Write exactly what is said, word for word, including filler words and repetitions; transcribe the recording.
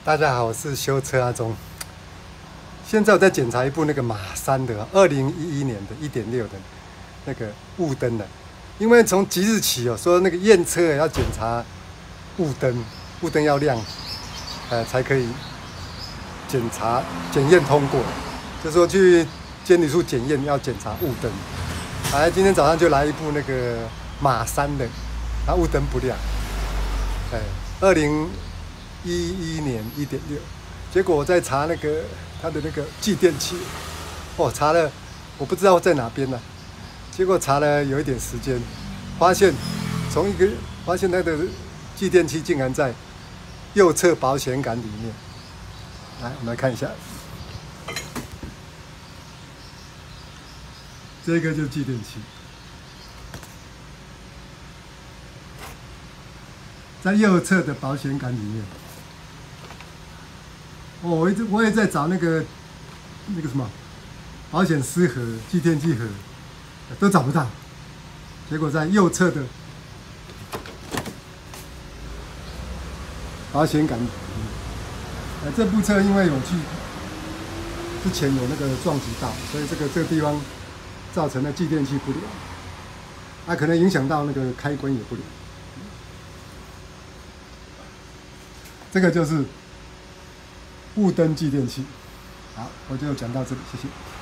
大家好，我是修车阿忠。现在我在检查一部那个马三的二零一一年的一点六的那个雾灯的，因为从即日起哦，说那个验车要检查雾灯，雾灯要亮，呃，才可以检查检验通过。就说去监理处检验要检查雾灯。来，今天早上就来一部那个马三的，它雾灯不亮，哎，二零一一年一点六，结果我在查那个它的那个继电器，哦，查了我不知道在哪边呢、啊，结果查了有一点时间，发现从一个发现它的继电器竟然在右侧保险杆里面。来，我们来看一下，这个就是继电器，在右侧的保险杆里面。哦，我一直我也在找那个那个什么保险丝盒、继电器盒，都找不到。结果在右侧的保险杆，呃，这部车因为有去之前有那个撞击到，所以这个这个地方造成了继电器不良，啊，可能影响到那个开关也不良。这个就是雾灯继电器。好，我就讲到这里，谢谢。